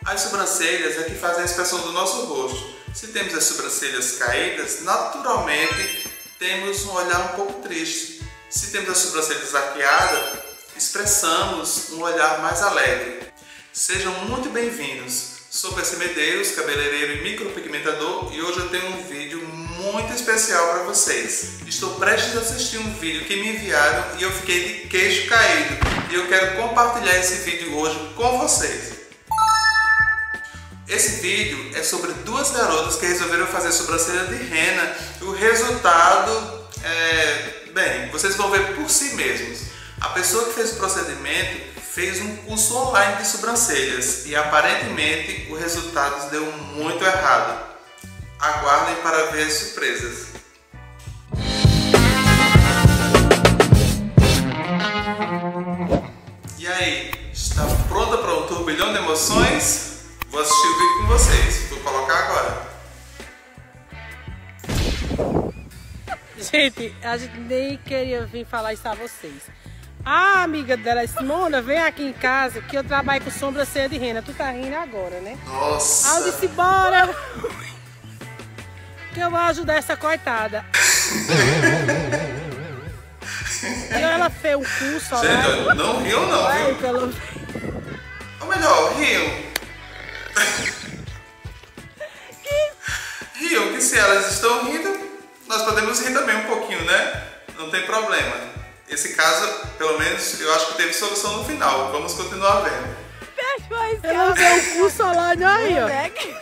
As sobrancelhas é que fazem a expressão do nosso rosto. Se temos as sobrancelhas caídas, naturalmente temos um olhar um pouco triste. Se temos as sobrancelhas arqueadas, expressamos um olhar mais alegre. Sejam muito bem-vindos. Sou PC Medeiros, cabeleireiro e micropigmentador, e hoje eu tenho um vídeo muito especial para vocês. Estou prestes a assistir um vídeo que me enviaram e eu fiquei de queixo caído, e eu quero compartilhar esse vídeo hoje com vocês. Esse vídeo é sobre duas garotas que resolveram fazer sobrancelha de rena. O resultado bem, vocês vão ver por si mesmos. A pessoa que fez o procedimento fez um curso online de sobrancelhas e aparentemente o resultado deu muito errado. Aguardem para ver as surpresas. E aí, está pronta para um turbilhão de emoções? Vou assistir o vídeo com vocês. Vou colocar agora. Gente, a gente nem queria vir falar isso a vocês. A amiga dela, Simona, vem aqui em casa que eu trabalho com sobrancelha de rena. Tu tá rindo agora, né? Nossa! Aí eu disse, bora! Que eu vou ajudar essa coitada. E ela fez um curso lá. Gente, não riam não, viu? Pelo... Ou melhor, riam. Riam, que se elas estão rindo, nós podemos rir também um pouquinho, né? Não tem problema. Esse caso, pelo menos, eu acho que teve solução no final. Vamos continuar vendo. Ela vê um curso online aí, ó.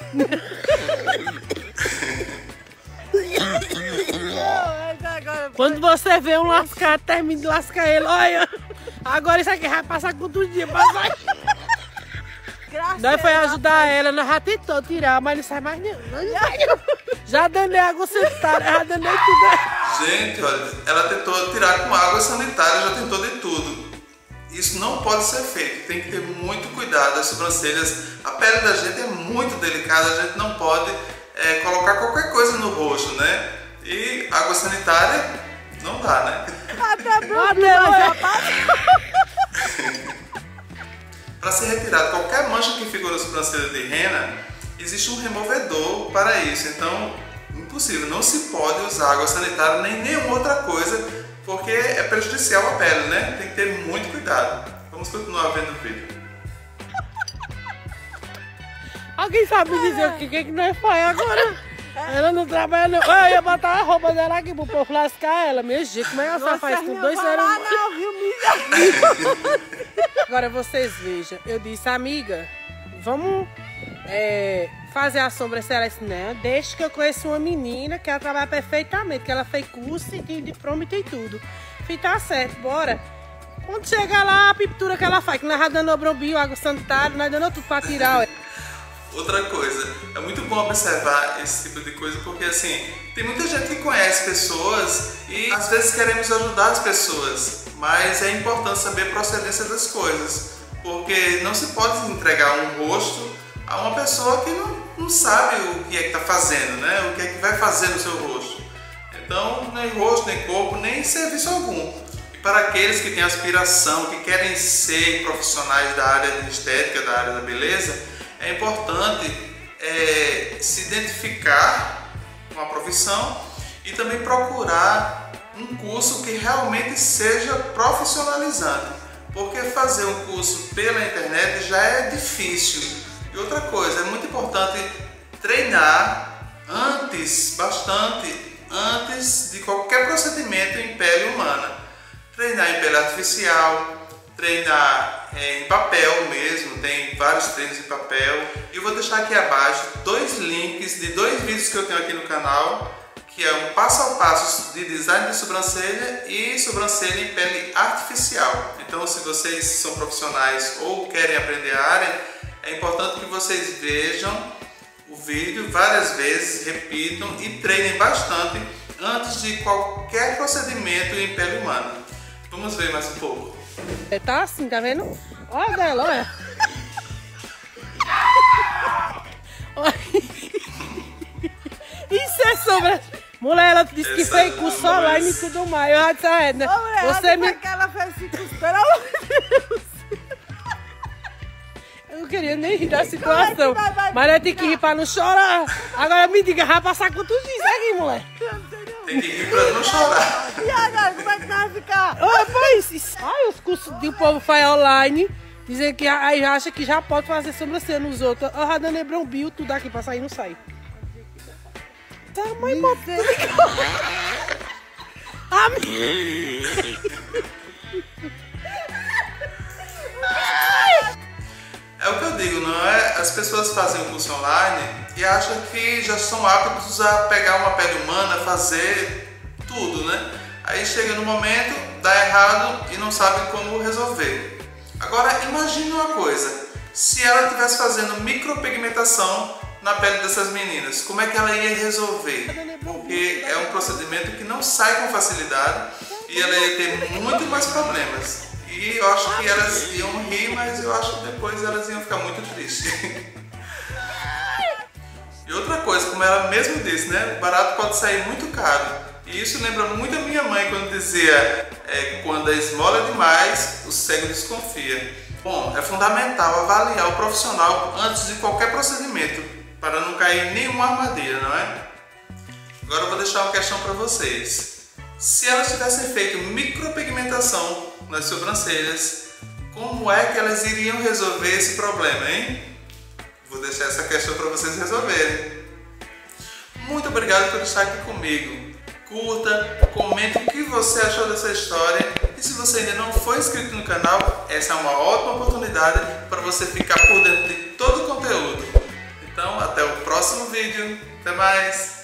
Quando você vê um lascado, termina de lascar ele, olha. Agora isso aqui vai passar quantos dias pra sair? Nós foi ajudar ela, nós já tentou tirar, mas não sai mais não. Já danei água sanitária, já danei tudo. Gente, olha, ela tentou tirar com água sanitária, já tentou de tudo. Isso não pode ser feito, tem que ter muito cuidado. As sobrancelhas, a pele da gente é muito delicada, a gente não pode colocar qualquer coisa no rosto, né? E água sanitária não dá, né? Até Para ser retirado qualquer mancha que ficou na sobrancelha de rena, existe um removedor para isso. Então, impossível, não se pode usar água sanitária nem nenhuma outra coisa, porque é prejudicial à pele, né? Tem que ter muito cuidado. Vamos continuar vendo o vídeo. Alguém sabe me dizer o que nós faz agora? Ela não trabalha não. Eu ia botar a roupa dela aqui pro povo lascar ela. Meu Deus, como é que ela faz com 2 anos? Não, viu, Agora vocês vejam, eu disse, amiga, vamos fazer a sobrancelha. Ela disse, não, deixa que eu conheço uma menina que ela trabalha perfeitamente, que ela fez curso e diploma e tem tudo. Falei, tá certo, bora. Quando chegar lá, a pintura que ela faz, que nós já dando brombinho, água sanitária, nós dando tudo pra tirar. Outra coisa, é muito bom observar esse tipo de coisa, porque assim, tem muita gente que conhece pessoas e às vezes queremos ajudar as pessoas, mas é importante saber a procedência das coisas, porque não se pode entregar um rosto a uma pessoa que não sabe o que é que está fazendo, né? O que é que vai fazer no seu rosto. Então, nem rosto, nem corpo, nem serviço algum. E para aqueles que têm aspiração, que querem ser profissionais da área de estética, da área da beleza, é importante se identificar com a profissão e também procurar um curso que realmente seja profissionalizante, porque fazer um curso pela internet já é difícil. E outra coisa, é muito importante treinar bastante antes de qualquer procedimento em pele humana. Treinar em pele artificial, treinar em papel mesmo, tem vários treinos em papel. E eu vou deixar aqui abaixo 2 links de 2 vídeos que eu tenho aqui no canal, que é um passo a passo de design de sobrancelha e sobrancelha em pele artificial. Então, se vocês são profissionais ou querem aprender a área, é importante que vocês vejam o vídeo várias vezes, repitam e treinem bastante antes de qualquer procedimento em pele humana. Vamos ver mais um pouco. Tá assim, tá vendo? Olha dela, olha. Isso é sobre... Mulher, ela disse que fez curso online e tudo mais. Eu já disse a Edna. Você me... que ela fez esse curso, pelo amor de Deus. queria nem rir da situação. Mas nós tem que rir pra não chorar. Agora me diga, vai passar quantos dias aqui, moleque? Tem que rir pra não chorar. E agora, como é que vai ficar? Ai, os cursos que o povo faz online, dizem que aí acha que já pode fazer sobrancelha nos outros. A Radana lembrou um bio, tudo aqui pra sair, não sai. Tá, mãe, É o que eu digo, não é? As pessoas fazem o curso online e acham que já são aptos a pegar uma pele humana, fazer tudo, né? Aí chega no momento, dá errado e não sabe como resolver. Agora imagine uma coisa, se ela estivesse fazendo micropigmentação na pele dessas meninas, como é que ela ia resolver? Porque é um procedimento que não sai com facilidade e ela ia ter muito mais problemas. E eu acho que elas iam rir, mas eu acho que depois elas iam ficar muito tristes. E outra coisa, como ela mesmo disse, né? O barato pode sair muito caro. E isso lembra muito a minha mãe quando dizia quando a esmola é demais, o cego desconfia. Bom, é fundamental avaliar o profissional antes de qualquer procedimento, para não cair em nenhuma armadilha, não é? Agora eu vou deixar uma questão para vocês. Se elas tivessem feito micropigmentação nas sobrancelhas, como é que elas iriam resolver esse problema, hein? Vou deixar essa questão para vocês resolverem. Muito obrigado por estar aqui comigo. Curta, comente o que você achou dessa história e se você ainda não for inscrito no canal, essa é uma ótima oportunidade para você ficar por dentro de todo o conteúdo. Então, até o próximo vídeo. Até mais!